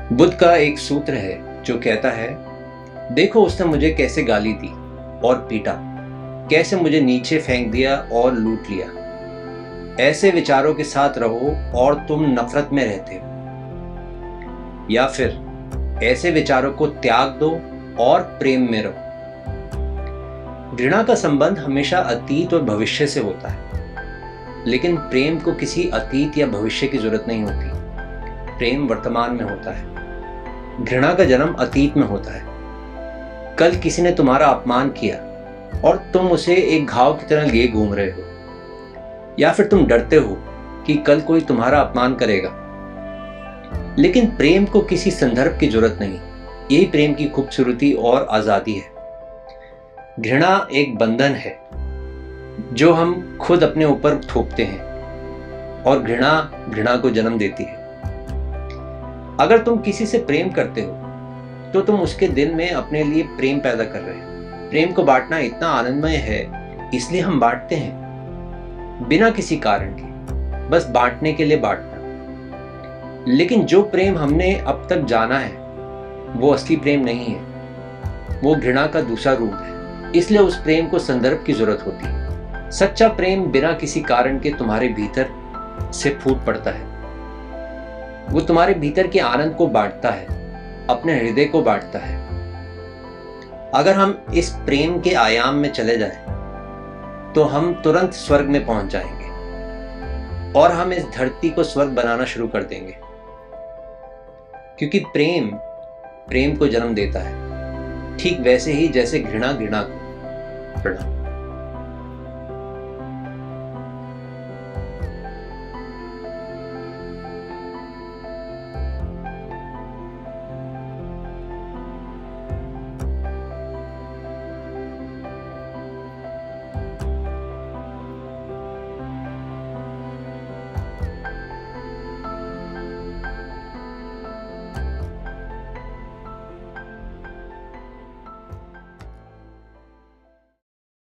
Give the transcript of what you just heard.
बुद्ध का एक सूत्र है जो कहता है, देखो उसने मुझे कैसे गाली दी और पीटा, कैसे मुझे नीचे फेंक दिया और लूट लिया। ऐसे विचारों के साथ रहो और तुम नफरत में रहते हो, या फिर ऐसे विचारों को त्याग दो और प्रेम में रहो। घृणा का संबंध हमेशा अतीत और भविष्य से होता है, लेकिन प्रेम को किसी अतीत या भविष्य की जरूरत नहीं होती। प्रेम वर्तमान में होता है। घृणा का जन्म अतीत में होता है। कल किसी ने तुम्हारा अपमान किया और तुम उसे एक घाव की तरह लिए घूम रहे हो, या फिर तुम डरते हो कि कल कोई तुम्हारा अपमान करेगा। लेकिन प्रेम को किसी संदर्भ की जरूरत नहीं। यही प्रेम की खूबसूरती और आजादी है। घृणा एक बंधन है जो हम खुद अपने ऊपर थोपते हैं, और घृणा घृणा को जन्म देती है। अगर तुम किसी से प्रेम करते हो तो तुम उसके दिल में अपने लिए प्रेम पैदा कर रहे हो। प्रेम को बांटना इतना आनंदमय है, इसलिए हम बांटते हैं, बिना किसी कारण के, बस बांटने के लिए बांटना। लेकिन जो प्रेम हमने अब तक जाना है वो असली प्रेम नहीं है, वो घृणा का दूसरा रूप है। इसलिए उस प्रेम को संदर्भ की जरूरत होती है। सच्चा प्रेम बिना किसी कारण के तुम्हारे भीतर से फूट पड़ता है। वो तुम्हारे भीतर के आनंद को बांटता है, अपने हृदय को बांटता है। अगर हम इस प्रेम के आयाम में चले जाएं, तो हम तुरंत स्वर्ग में पहुंच जाएंगे और हम इस धरती को स्वर्ग बनाना शुरू कर देंगे, क्योंकि प्रेम प्रेम को जन्म देता है, ठीक वैसे ही जैसे घृणा घृणा को। प्रणाम।